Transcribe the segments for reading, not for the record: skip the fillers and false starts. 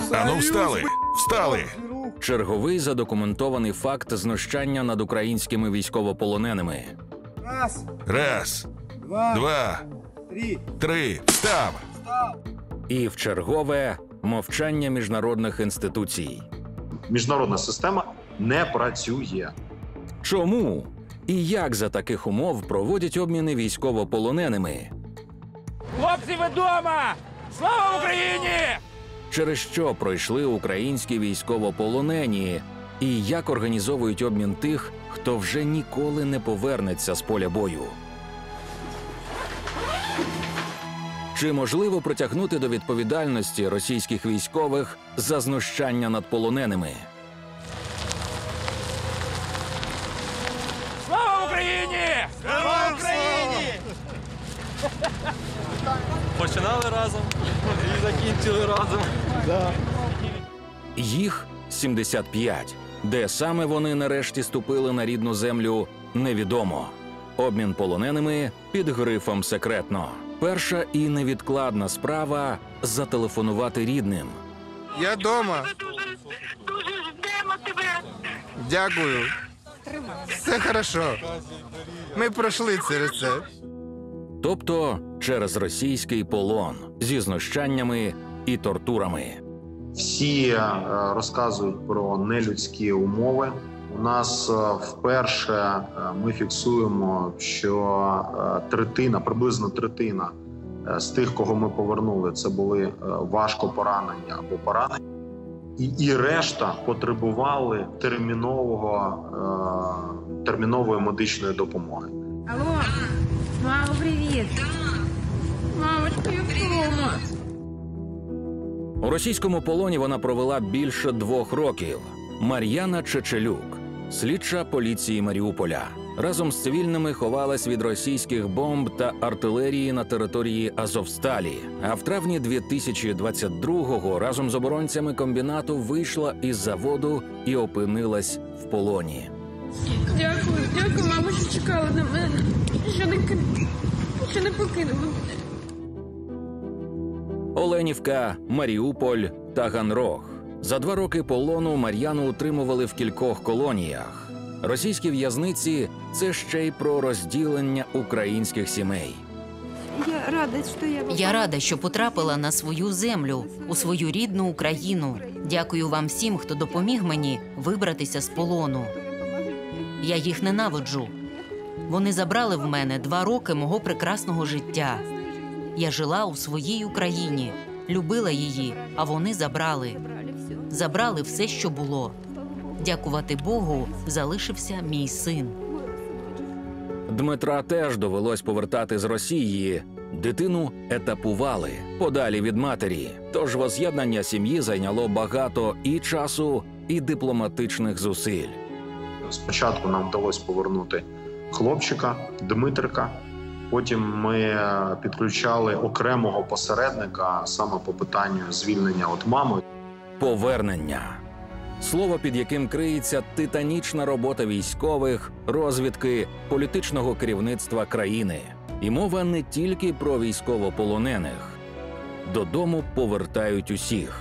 Ану, встали! Встали! Черговий задокументований факт знущання над українськими військовополоненими. Раз, два, три, встав! І вчергове мовчання міжнародних інституцій. Міжнародна система не працює. Чому? І як за таких умов проводять обміни військовополоненими? Хлопці, ви дома! Слава Україні! Через що пройшли українські військовополонені? І як організовують обмін тих, хто вже ніколи не повернеться з поля бою? Чи можливо притягнути до відповідальності російських військових за знущання над полоненими? Слава Україні! Слава Україні! Починали разом і закінчили разом. Їх 75. Де саме вони нарешті ступили на рідну землю, невідомо. Обмін полоненими під грифом «секретно». Перша і невідкладна справа – зателефонувати рідним. Я дома. Дуже ждемо тебе. Дякую. Все хорошо. Ми пройшли через це. Тобто через російський полон зі знущаннями і тортурами. Всі розказують про нелюдські умови. У нас вперше ми фіксуємо, що приблизно третина з тих, кого ми повернули, це були важко поранені або поранені. І решта потребували термінової медичної допомоги. Алло, мама, привіт. Мамочка, я вдома. У російському полоні вона провела більше 2 років. Мар'яна Чечелюк, слідча поліції Маріуполя. Разом з цивільними ховалась від російських бомб та артилерії на території Азовсталі. А в травні 2022-го разом з оборонцями комбінату вийшла із заводу і опинилась в полоні. Дякую, мама, що чекала на мене. Що не покинула мене. Оленівка, Маріуполь, Таганрог. За 2 роки полону Мар'яну утримували в кількох колоніях. Російські в'язниці – це ще й про розділення українських сімей. Я рада, що потрапила на свою землю, у свою рідну Україну. Дякую вам всім, хто допоміг мені вибратися з полону. Я їх ненавиджу. Вони забрали в мене 2 роки мого прекрасного життя. Я жила у своїй Україні, любила її, а вони забрали. Забрали все, що було. Дякувати Богу, залишився мій син. Дмитра теж довелось повертати з Росії. Дитину етапували подалі від матері. Тож воз'єднання сім'ї зайняло багато і часу, і дипломатичних зусиль. Спочатку нам вдалося повернути хлопчика, Дмитрика. Потім ми підключали окремого посередника саме по питанню звільнення від мами. Повернення. Слово, під яким криється титанічна робота військових, розвідки, політичного керівництва країни. І мова не тільки про військовополонених. Додому повертають усіх.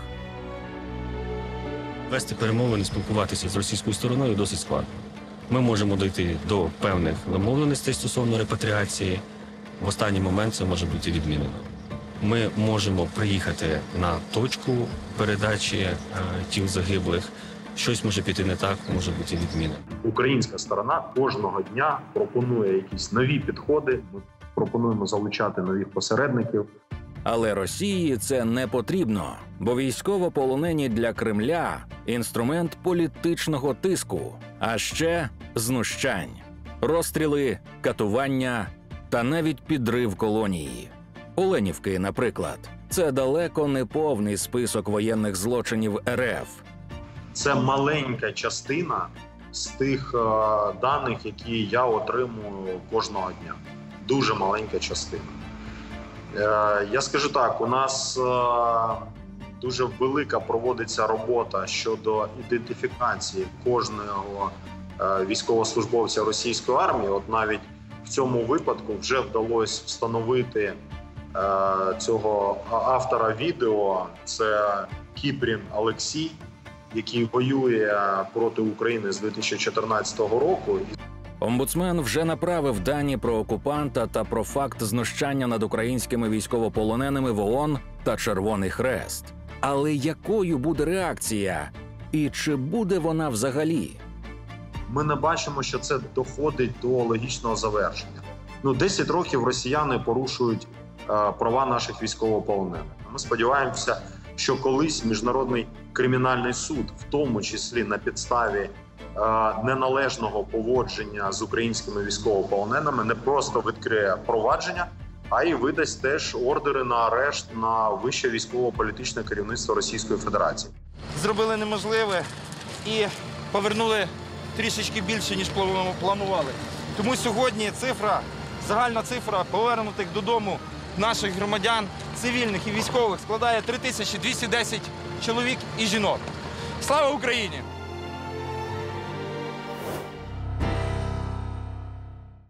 Вести перемовини, спілкуватися з російською стороною досить складно. Ми можемо дійти до певних домовленостей стосовно репатріації. В останній момент це може бути відмінено. Ми можемо приїхати на точку передачі тіл загиблих. Щось може піти не так, може бути відмінено. Українська сторона кожного дня пропонує якісь нові підходи. Ми пропонуємо залучати нових посередників. Але Росії це не потрібно, бо військовополонені для Кремля – інструмент політичного тиску, а ще знущань, розстріли, катування та навіть підрив колонії. Оленівки, наприклад, це далеко не повний список воєнних злочинів РФ. Це маленька частина з тих даних, які я отримую кожного дня. Дуже маленька частина. Я скажу так, у нас дуже велика проводиться робота щодо ідентифікації кожного військовослужбовця російської армії. От навіть в цьому випадку вже вдалося встановити цього автора відео. Це Кіпрін Олексій, який воює проти України з 2014 року. Омбудсмен вже направив дані про окупанта та про факт знущання над українськими військовополоненими в ООН та Червоний Хрест. Але якою буде реакція? І чи буде вона взагалі? Ми не бачимо, що це доходить до логічного завершення. 10 років росіяни порушують права наших військовополонених. Ми сподіваємося, що колись Міжнародний кримінальний суд, в тому числі на підставі неналежного поводження з українськими військовополоненими, не просто відкриє провадження, а й видасть теж ордери на арешт на вище військово-політичне керівництво Російської Федерації. Зробили неможливе і повернули трішечки більше, ніж планували. Тому сьогодні загальна цифра повернутих додому наших громадян, цивільних і військових, складає 3210 чоловік і жінок. Слава Україні!